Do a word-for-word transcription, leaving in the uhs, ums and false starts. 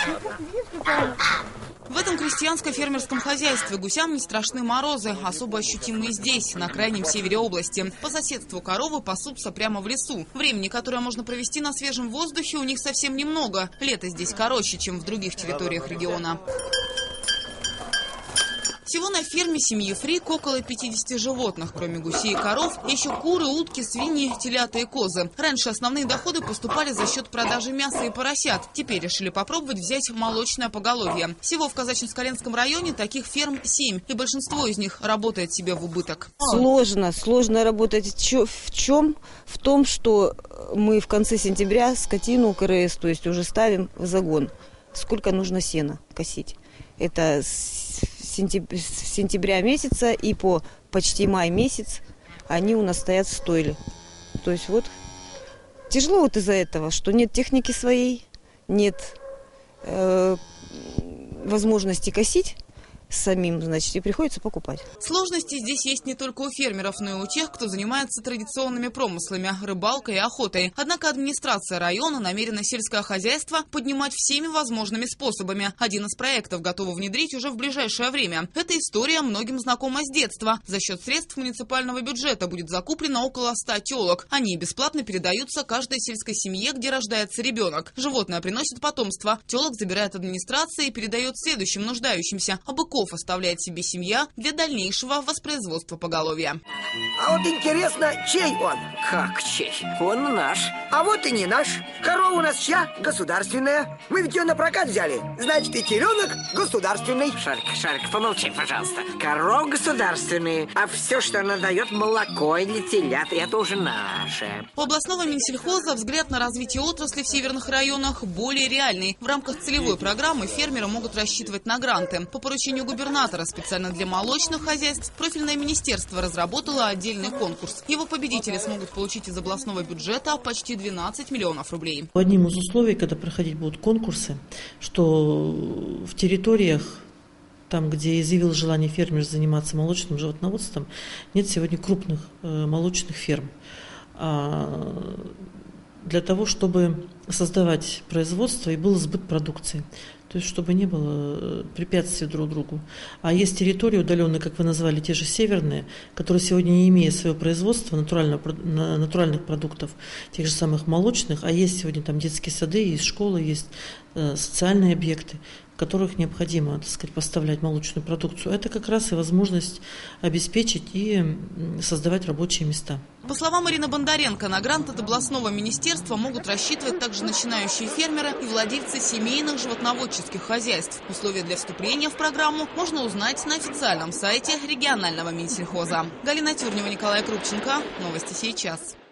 В этом крестьянско-фермерском хозяйстве гусям не страшны морозы, особо ощутимые здесь, на крайнем севере области. По соседству коровы пасутся прямо в лесу. Времени, которое можно провести на свежем воздухе, у них совсем немного. Лето здесь короче, чем в других территориях региона. Всего на ферме семьи Фрик около пятидесяти животных, кроме гусей и коров, еще куры, утки, свиньи, телята и козы. Раньше основные доходы поступали за счет продажи мяса и поросят. Теперь решили попробовать взять молочное поголовье. Всего в Казачинск-Калинском районе таких ферм семь, и большинство из них работает себе в убыток. Сложно, сложно работать. В чем? В том, что мы в конце сентября скотину КРС, то есть уже ставим в загон. Сколько нужно сена косить? Это с сентября месяца и по почти май месяц они у нас стоят в стойле. То есть вот тяжело вот из-за этого, что нет техники своей, нет э, возможности косить самим, значит, и приходится покупать. Сложности здесь есть не только у фермеров, но и у тех, кто занимается традиционными промыслами – рыбалкой и охотой. Однако администрация района намерена сельское хозяйство поднимать всеми возможными способами. Один из проектов готовы внедрить уже в ближайшее время. Эта история многим знакома с детства. За счет средств муниципального бюджета будет закуплено около ста телок. Они бесплатно передаются каждой сельской семье, где рождается ребенок. Животное приносит потомство. Телок забирает администрация и передает следующим нуждающимся. А быков оставляет себе семья для дальнейшего воспроизводства поголовья. А вот интересно, чей он? Как чей? Он наш. А вот и не наш. Корова у нас чья? Государственная. Мы ведь ее на прокат взяли. Значит, и теленок государственный. Шарик, Шарик, помолчи, пожалуйста. Коровы государственные, а все, что она дает, молоко или телят, это уже наше. У областного Минсельхоза взгляд на развитие отрасли в северных районах более реальный. В рамках целевой программы фермеры могут рассчитывать на гранты. По поручению губернатора специально для молочных хозяйств профильное министерство разработало отдельный конкурс. Его победители смогут получить из областного бюджета почти двенадцать миллионов рублей. Одним из условий, когда проходить будут конкурсы, что в территориях, там, где изъявил желание фермер заниматься молочным животноводством, нет сегодня крупных э, молочных ферм. А для того, чтобы создавать производство и был сбыт продукции. То есть, чтобы не было препятствий друг другу. А есть территории удаленные, как вы назвали, те же северные, которые сегодня, не имея своего производства натурального, натуральных продуктов, тех же самых молочных, а есть сегодня там детские сады, есть школы, есть э, социальные объекты, в которых необходимо, так сказать, поставлять молочную продукцию. Это как раз и возможность обеспечить и создавать рабочие места. По словам Ирины Бондаренко, на грант от областного министерства могут рассчитывать также начинающие фермеры и владельцы семейных животноводческих хозяйств. Условия для вступления в программу можно узнать на официальном сайте регионального Минсельхоза. Галина Тюрнева, Николай Крупченко. Новости сейчас.